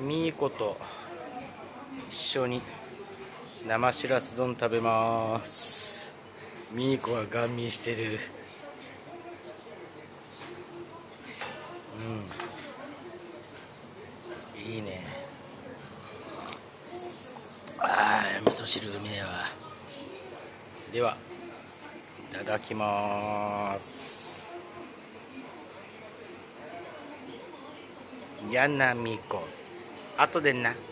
みーこと一緒に生しらす丼食べます。みーこはガン見してる。いいね。味噌汁うめえわ。ではいただきます。やなみーこ、後でな。